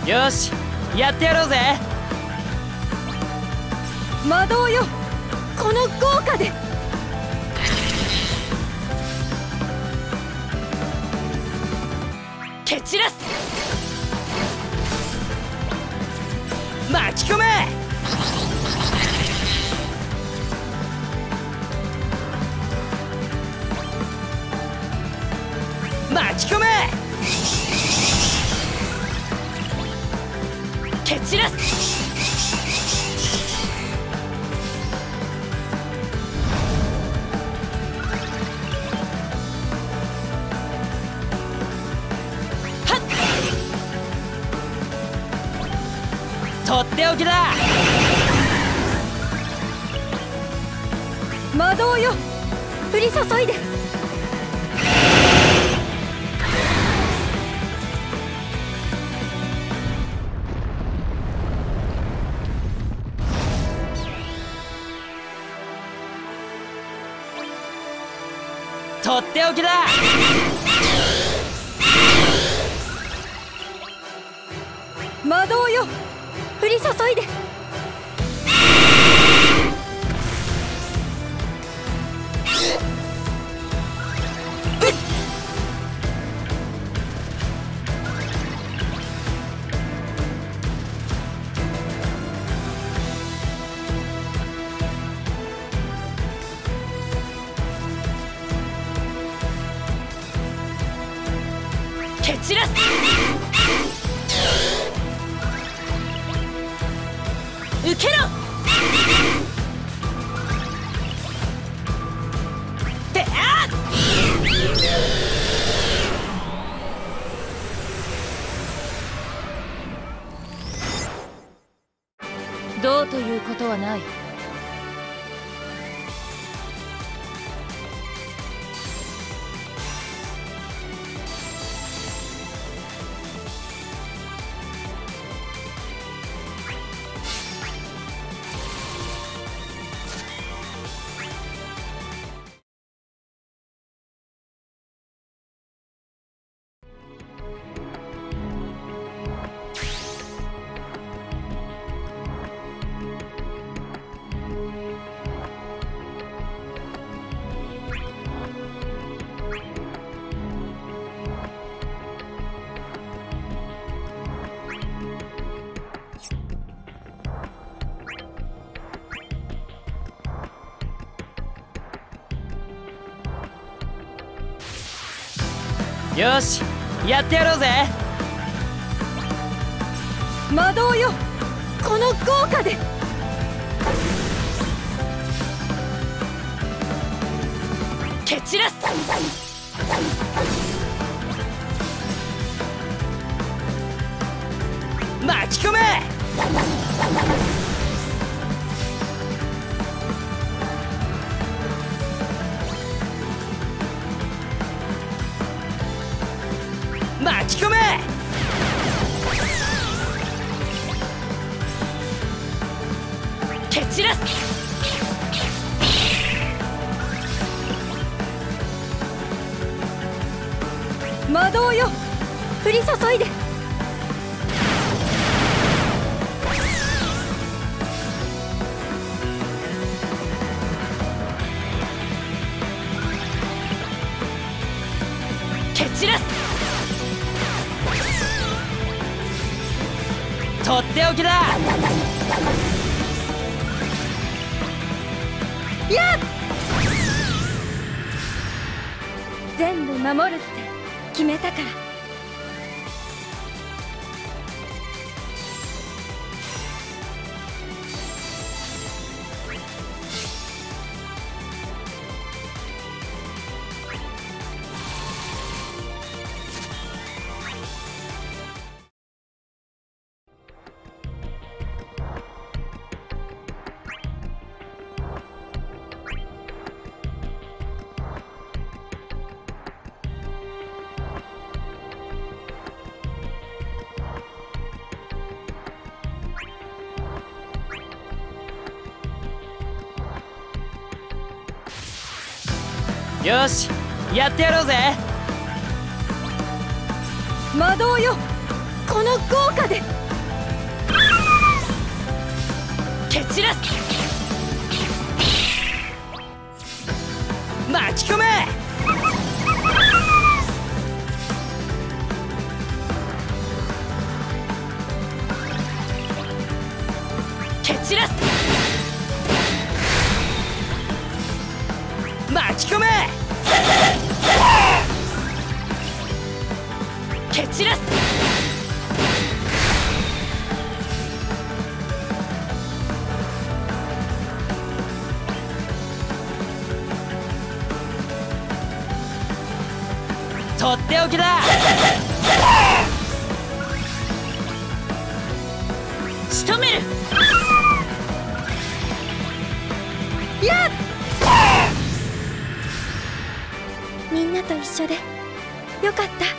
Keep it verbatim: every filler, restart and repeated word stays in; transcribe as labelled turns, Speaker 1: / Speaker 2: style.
Speaker 1: よし、やってやろうぜ。
Speaker 2: 魔導よ、この豪華で。
Speaker 1: 蹴散らす。巻き込め。巻き込め。蹴散らす。とっておきだ。
Speaker 2: 魔導よ、降り注いで。
Speaker 1: とっておきだ。
Speaker 2: 魔導よ、降り注いで。
Speaker 1: 蹴散らす。受けろ。であっ。
Speaker 2: どうということはない。
Speaker 1: よし、やってやろうぜ。
Speaker 2: 魔導よ、この豪華で。
Speaker 1: 蹴散らす。巻き込め。巻き込め。蹴散らす。
Speaker 2: 魔導よ、降り注いで。
Speaker 1: 蹴散らす。とっておきだ。
Speaker 2: やっ。全部守るって決めたから。
Speaker 1: よし、やってやろうぜ。
Speaker 2: 魔導よ、この豪華で。
Speaker 1: らす。巻き込め。蹴散らす。巻き込め。蹴散らす。とっておきだ。仕留める。
Speaker 2: やっみんなと一緒でよかった。